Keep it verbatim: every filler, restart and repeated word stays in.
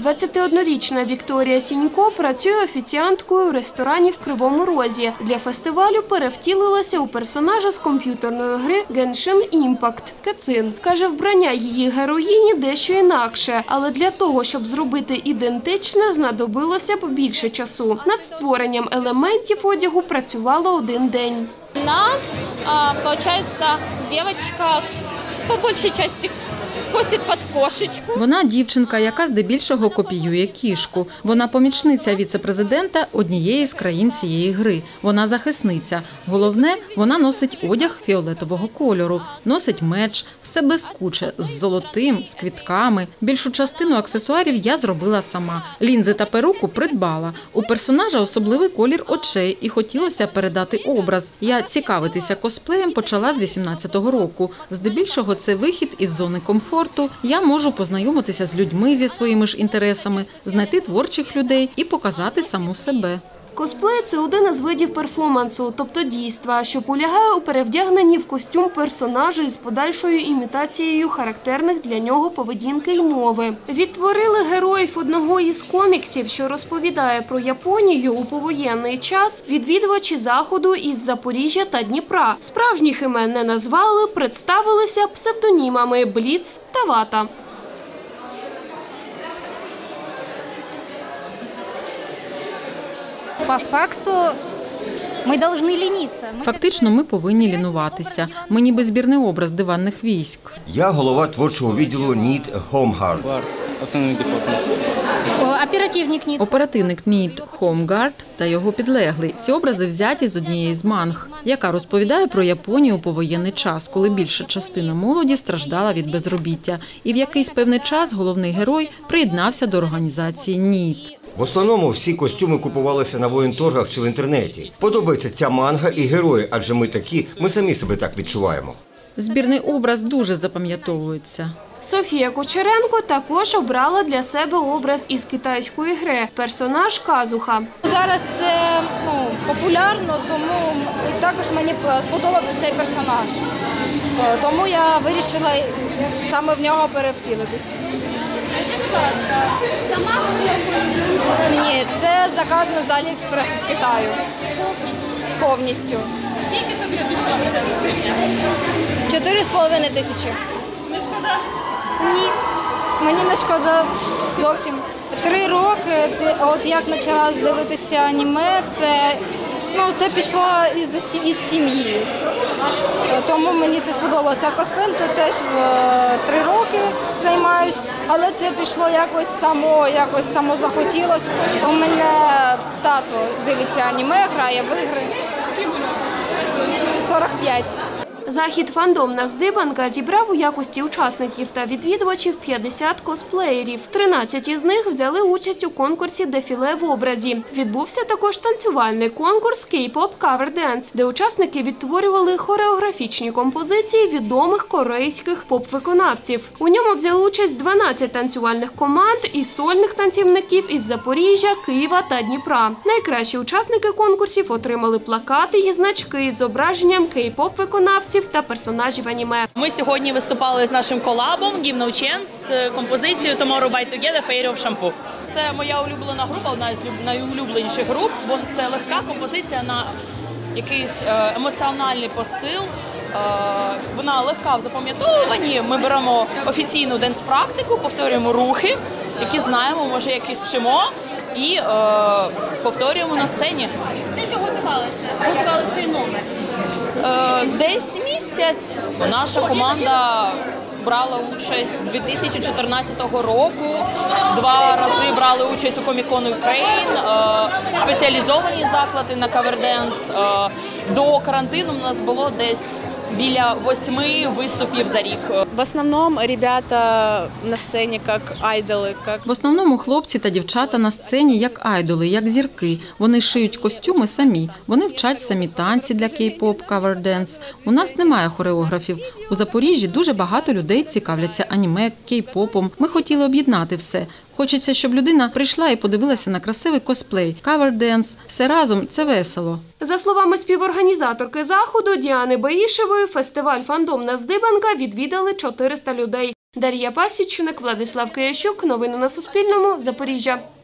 двадцятиоднорічна Вікторія Сінько працює офіціанткою в ресторані в Кривому Розі. Для фестивалю перевтілилася у персонажа з комп'ютерної гри Genshin Impact – Кацин. Каже, вбрання її героїні дещо інакше, але для того, щоб зробити ідентичне, знадобилося б більше часу. Над створенням елементів одягу працювала один день. Она, получается, девочка по большей части косить під кошечку. Вона дівчинка, яка здебільшого копіює кішку. Вона помічниця віце-президента однієї з країн цієї гри. Вона захисниця. Головне, вона носить одяг фіолетового кольору, носить меч, все блискуче, з золотим, з квітками. Більшу частину аксесуарів я зробила сама. Лінзи та перуку придбала. У персонажа особливий колір очей і хотілося передати образ. Я цікавитися косплеєм почала з вісімнадцятого року. Здебільшого це вихід із зони комфорту. Я можу познайомитися з людьми зі своїми ж інтересами, знайти творчих людей і показати саму себе. Косплей – це один із видів перформансу, тобто дійства, що полягає у перевдягненні в костюм персонажа із подальшою імітацією характерних для нього поведінки й мови. Відтворили героїв одного із коміксів, що розповідає про Японію у повоєнний час, відвідувачі Заходу із Запоріжжя та Дніпра. Справжніх імен не назвали, представилися псевдонімами Бліц та Вата. По факту ми повинні лінитися. Фактично ми повинні лінуватися. Ми ніби збірний образ диванних військ. Я голова творчого відділу Нід Хоумгард. Оперативник Нід. Оперативник Нід Хоумгард та його підлеглий. Ці образи взяті з однієї з манг, яка розповідає про Японію у повоєнний час, коли більша частина молоді страждала від безробіття. І в якийсь певний час головний герой приєднався до організації Нід. В основному всі костюми купувалися на воєнторгах чи в інтернеті. Подобається ця манга і герої, адже ми такі, ми самі себе так відчуваємо. Збірний образ дуже запам'ятовується. Софія Кучеренко також обрала для себе образ із китайської гри – персонаж Казуха. Зараз це ну, популярно, тому і також мені сподобався цей персонаж. Тому я вирішила саме в нього перевтілитись. Скажіть, будь ласка, сама шила костюм? Ні, це заказано з Аліекспресу з Китаю. Повністю? Повністю. Скільки тобі обійшлося? Чотири з половиною тисячі. Не шкода? Ні, мені не шкода зовсім. Три роки, от як почала дивитися аніме, це, ну, це пішло із, із сім'ї. Тому мені це сподобалося. Косплеєм тут теж три роки займаюсь, але це пішло якось само, якось само захотілося. У мене тато дивиться аніме, грає в ігри. сорок п'ять. Захід «Фандомна здибанка» зібрав у якості учасників та відвідувачів п'ятдесят косплеєрів. тринадцять із них взяли участь у конкурсі «Дефіле в образі». Відбувся також танцювальний конкурс «Кей-поп Кавер Денс», де учасники відтворювали хореографічні композиції відомих корейських поп-виконавців. У ньому взяли участь дванадцять танцювальних команд і сольних танцівників із Запоріжжя, Києва та Дніпра. Найкращі учасники конкурсів отримали плакати і значки з зображенням кей-поп-виконавців та персонажів аніме. Ми сьогодні виступали з нашим колабом Give No Chance з композицією Tomorrow by Together Fairy of Shampoo. Це моя улюблена група, одна з найулюбленіших груп, бо це легка композиція на якийсь емоціональний посил. Вона легка в запам'ятовуванні. Ми беремо офіційну денс-практику, повторюємо рухи, які знаємо, може якісь вчимо, і е, повторюємо на сцені. Скільки готувалися? Готували цей номер? Е, десь місяць. Наша команда брала участь дві тисячі чотирнадцятого року. Два рази брали участь у Comic-Con Ukraine, е, спеціалізовані заклади на каверденс. Е, до карантину у нас було десь біля восьми виступів за рік. В основному ребята на сцені як айдоли. Як... В основному хлопці та дівчата на сцені як айдоли, як зірки. Вони шиють костюми самі. Вони вчать самі танці для кей-поп, кавер-денс. У нас немає хореографів. У Запоріжжі дуже багато людей цікавляться аніме, кей-попом. Ми хотіли об'єднати все. Хочеться, щоб людина прийшла і подивилася на красивий косплей, кавер-денс. Все разом – це весело. За словами співорганізаторки заходу Діани Баїшевої, фестиваль «Фандомна здибанка» відвідали чотириста людей. Дар'я Пасічник, Владислав Киящук. Новини на Суспільному. Запоріжжя.